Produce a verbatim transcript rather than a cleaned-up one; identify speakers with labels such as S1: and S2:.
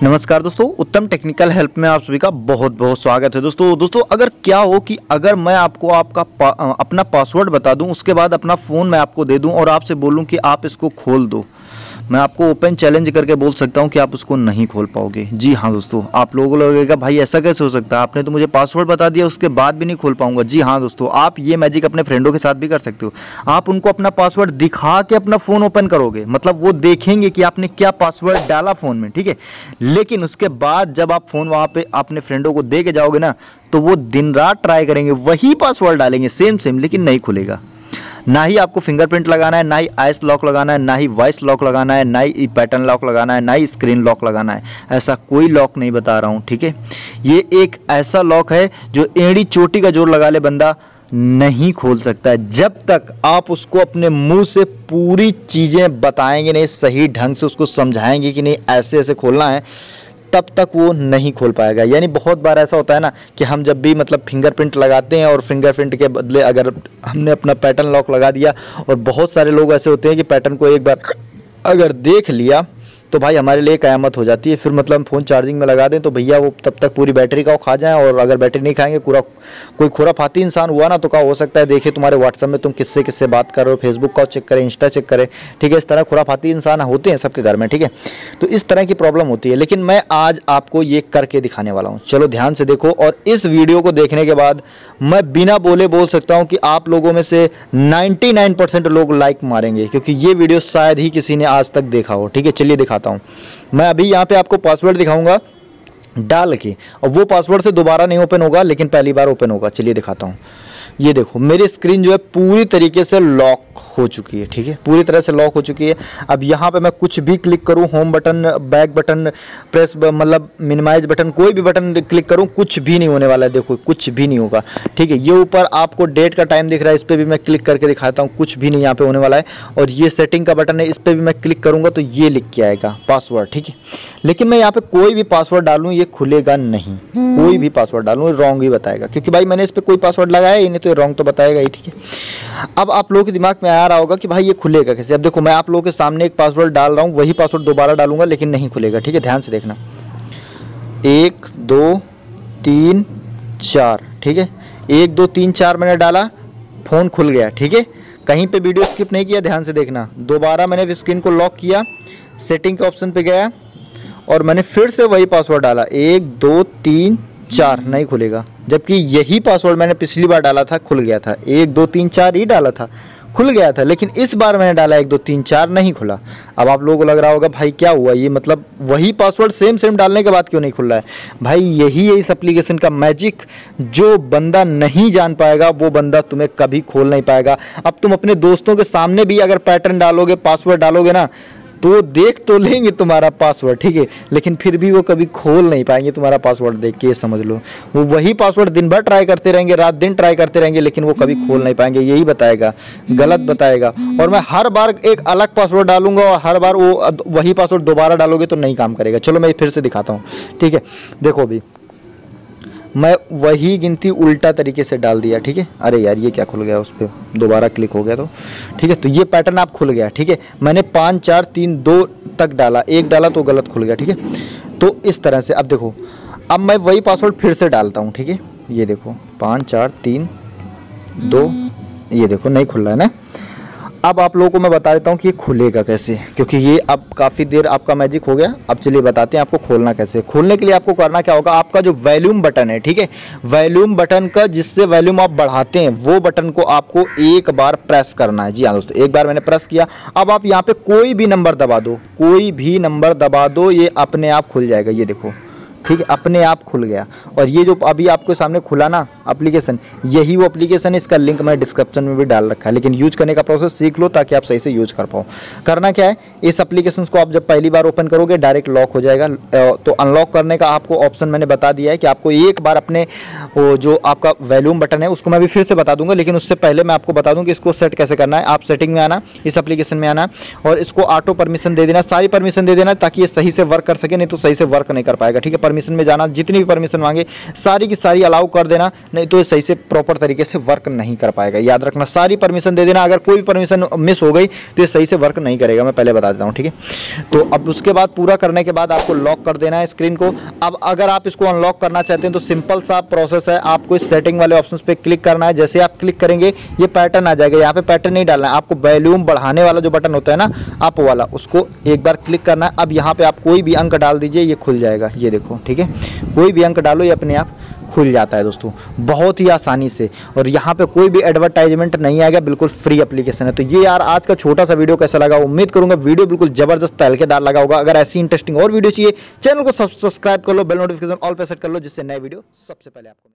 S1: नमस्कार दोस्तों, उत्तम टेक्निकल हेल्प में आप सभी का बहुत बहुत स्वागत है। दोस्तों दोस्तों अगर क्या हो कि अगर मैं आपको आपका पा, अपना पासवर्ड बता दूं, उसके बाद अपना फ़ोन मैं आपको दे दूं और आपसे बोलूं कि आप इसको खोल दो, मैं आपको ओपन चैलेंज करके बोल सकता हूं कि आप उसको नहीं खोल पाओगे। जी हाँ दोस्तों, आप लोगों को लगेगा भाई ऐसा कैसे हो सकता है, आपने तो मुझे पासवर्ड बता दिया उसके बाद भी नहीं खोल पाऊंगा। जी हाँ दोस्तों, आप ये मैजिक अपने फ्रेंडों के साथ भी कर सकते हो। आप उनको अपना पासवर्ड दिखा के अपना फ़ोन ओपन करोगे, मतलब वो देखेंगे कि आपने क्या पासवर्ड डाला फ़ोन में, ठीक है। लेकिन उसके बाद जब आप फ़ोन वहाँ पे अपने फ्रेंडों को दे के जाओगे ना, तो वो दिन रात ट्राई करेंगे, वही पासवर्ड डालेंगे सेम सेम, लेकिन नहीं खुलेगा। ना ही आपको फिंगरप्रिंट लगाना है, ना ही आइस लॉक लगाना है, ना ही वॉइस लॉक लगाना है, ना ही पैटर्न लॉक लगाना है, ना ही स्क्रीन लॉक लगाना है। ऐसा कोई लॉक नहीं बता रहा हूँ, ठीक है। ये एक ऐसा लॉक है जो एड़ी चोटी का जोर लगा ले बंदा नहीं खोल सकता है, जब तक आप उसको अपने मुंह से पूरी चीज़ें बताएंगे नहीं, सही ढंग से उसको समझाएंगे कि नहीं ऐसे ऐसे खोलना है, तब तक वो नहीं खोल पाएगा। यानी बहुत बार ऐसा होता है ना कि हम जब भी मतलब फिंगरप्रिंट लगाते हैं और फिंगरप्रिंट के बदले अगर हमने अपना पैटर्न लॉक लगा दिया, और बहुत सारे लोग ऐसे होते हैं कि पैटर्न को एक बार अगर देख लिया तो भाई हमारे लिए क़यामत हो जाती है। फिर मतलब हम फ़ोन चार्जिंग में लगा दें तो भैया वो तब तक पूरी बैटरी का वो खा जाएं, और अगर बैटरी नहीं खाएंगे पूरा कोई खुराफाती इंसान हुआ ना, तो क्या हो सकता है देखे तुम्हारे व्हाट्सएप में तुम किससे किससे बात कर रहे हो, फेसबुक का चेक करें, इंस्टा चेक करें, ठीक है। इस तरह खुराफाती इंसान होते हैं सबके घर में, ठीक है। तो इस तरह की प्रॉब्लम होती है, लेकिन मैं आज आपको ये करके दिखाने वाला हूँ। चलो ध्यान से देखो, और इस वीडियो को देखने के बाद मैं बिना बोले बोल सकता हूँ कि आप लोगों में से नाइन्टी नाइन परसेंट लोग लाइक मारेंगे, क्योंकि ये वीडियो शायद ही किसी ने आज तक देखा हो, ठीक है। चलिए दिखाता हूँ। मैं अभी यहाँ पे आपको पासवर्ड दिखाऊंगा डाल के, और वो पासवर्ड से दोबारा नहीं ओपन होगा, लेकिन पहली बार ओपन होगा। चलिए दिखाता हूँ। ये देखो मेरी स्क्रीन जो है पूरी तरीके से लॉक हो चुकी है, ठीक है, पूरी तरह से लॉक हो चुकी है। अब यहाँ पे मैं कुछ भी क्लिक करूँ, home button, back button, press मतलब मिनिमाइज बटन, कोई भी बटन क्लिक करूँ, कुछ भी नहीं होने वाला है। देखो कुछ भी नहीं होगा, ठीक है। ये ऊपर आपको डेट का टाइम दिख रहा है, इस पर भी मैं क्लिक करके दिखाता हूँ, कुछ भी नहीं यहाँ पे होने वाला है। और ये सेटिंग का बटन है, इस पर भी मैं क्लिक करूँगा तो ये लिख के आएगा पासवर्ड, ठीक है। लेकिन मैं यहाँ पे कोई भी पासवर्ड डालूँ ये खुलेगा नहीं, कोई भी पासवर्ड डालूँ रॉन्ग ही बताएगा, क्योंकि भाई मैंने इस पर कोई पासवर्ड लगाया ही नहीं, तो ये रॉन्ग तो बताएगा ही, ठीक है। अब आप लोगों के दिमाग में आ रहा होगा कि भाई ये खुलेगा कैसे। अब देखो मैं आप लोगों के सामने एक पासवर्ड डाल रहा हूँ, वही पासवर्ड दोबारा डालूंगा लेकिन नहीं खुलेगा, ठीक है। ध्यान से देखना, एक दो तीन चार, ठीक है। एक दो तीन चार मैंने डाला, फ़ोन खुल गया, ठीक है। कहीं पे वीडियो स्किप नहीं किया, ध्यान से देखना। दोबारा मैंने स्क्रीन को लॉक किया, सेटिंग के ऑप्शन पे गया और मैंने फिर से वही पासवर्ड डाला, एक दो तीन चार, नहीं खुलेगा। जबकि यही पासवर्ड मैंने पिछली बार डाला था, खुल गया था। एक दो तीन चार ही डाला था, खुल गया था, लेकिन इस बार मैंने डाला एक दो तीन चार, नहीं खुला। अब आप लोगों को लग रहा होगा भाई क्या हुआ, ये मतलब वही पासवर्ड सेम सेम डालने के बाद क्यों नहीं खुल रहा है। भाई यही है इस एप्लीकेशन का मैजिक, जो बंदा नहीं जान पाएगा वो बंदा तुम्हें कभी खोल नहीं पाएगा। अब तुम अपने दोस्तों के सामने भी अगर पैटर्न डालोगे, पासवर्ड डालोगे ना, तो वो देख तो लेंगे तुम्हारा पासवर्ड, ठीक है, लेकिन फिर भी वो कभी खोल नहीं पाएंगे तुम्हारा पासवर्ड देख के, समझ लो। वो वही पासवर्ड दिन भर ट्राई करते रहेंगे, रात दिन ट्राई करते रहेंगे, लेकिन वो कभी खोल नहीं पाएंगे, यही बताएगा, गलत बताएगा। और मैं हर बार एक अलग पासवर्ड डालूंगा और हर बार वो वही पासवर्ड दोबारा डालोगे तो नहीं काम करेगा। चलो मैं फिर से दिखाता हूँ, ठीक है। देखो अभी मैं वही गिनती उल्टा तरीके से डाल दिया, ठीक है। अरे यार ये क्या खुल गया, उस पर दोबारा क्लिक हो गया तो, ठीक है। तो ये पैटर्न आप खुल गया, ठीक है। मैंने पाँच चार तीन दो तक डाला, एक डाला तो गलत खुल गया, ठीक है। तो इस तरह से अब देखो, अब मैं वही पासवर्ड फिर से डालता हूँ, ठीक है। ये देखो पाँच चार तीन दो, ये देखो नहीं खुल रहा है ना। अब आप लोगों को मैं बता देता हूँ कि ये खुलेगा कैसे, क्योंकि ये अब काफ़ी देर आपका मैजिक हो गया। अब चलिए बताते हैं आपको खोलना कैसे। खोलने के लिए आपको करना क्या होगा, आपका जो वॉल्यूम बटन है, ठीक है, वॉल्यूम बटन का जिससे वॉल्यूम आप बढ़ाते हैं वो बटन को आपको एक बार प्रेस करना है। जी हाँ दोस्तों, एक बार मैंने प्रेस किया। अब आप यहाँ पे कोई भी नंबर दबा दो, कोई भी नंबर दबा दो, ये अपने आप खुल जाएगा। ये देखो, ठीक है, अपने आप खुल गया। और ये जो अभी आपके सामने खुला ना एप्लीकेशन, यही वो एप्लीकेशन है, इसका लिंक मैं डिस्क्रिप्शन में भी डाल रखा है। लेकिन यूज करने का प्रोसेस सीख लो ताकि आप सही से यूज कर पाओ। करना क्या है, इस एप्लीकेशन को आप जब पहली बार ओपन करोगे डायरेक्ट लॉक हो जाएगा। तो अनलॉक करने का आपको ऑप्शन मैंने बता दिया है कि आपको एक बार अपने वो जो आपका वॉल्यूम बटन है उसको मैं भी फिर से बता दूंगा, लेकिन उससे पहले मैं आपको बता दूं कि इसको सेट कैसे करना है। आप सेटिंग में आना, इस एप्लीकेशन में आना और इसको ऑटो परमिशन दे देना, सारी परमिशन दे देना ताकि ये सही से वर्क कर सके, नहीं तो सही से वर्क नहीं कर पाएगा, ठीक है। परमिशन में जाना, जितनी भी परमिशन मांगे सारी की सारी अलाउ कर देना, नहीं तो ये सही से प्रॉपर तरीके से वर्क नहीं कर पाएगा। याद रखना, सारी परमिशन दे देना, अगर कोई भी परमिशन मिस हो गई तो ये सही से वर्क नहीं करेगा, मैं पहले बता देता हूँ, ठीक है। तो अब उसके बाद पूरा करने के बाद आपको लॉक कर देना है स्क्रीन को। अब अगर आप इसको अनलॉक करना चाहते हैं तो सिंपल सा प्रोसेस है, आपको इस सेटिंग वाले ऑप्शन पे क्लिक करना है। जैसे आप क्लिक करेंगे ये पैटर्न आ जाएगा, यहाँ पे पैटर्न नहीं डालना है आपको, वॉल्यूम बढ़ाने वाला जो बटन होता है ना अप वाला, उसको एक बार क्लिक करना है। अब यहाँ पे आप कोई भी अंक डाल दीजिए, ये खुल जाएगा, ये देखो, ठीक है। कोई भी अंक डालो, ये अपने आप खुल जाता है दोस्तों, बहुत ही आसानी से। और यहाँ पे कोई भी एडवर्टाइजमेंट नहीं आएगा, बिल्कुल फ्री एप्लीकेशन है। तो ये यार आज का छोटा सा वीडियो कैसा लगा, उम्मीद करूंगा वीडियो बिल्कुल जबरदस्त तहलकेदार लगा होगा। अगर ऐसी इंटरेस्टिंग और वीडियो चाहिए, चैनल को सब्सक्राइब कर लो, बेल नोटिफिकेशन ऑल पे सेट कर लो, जिससे नए वीडियो सबसे पहले आपको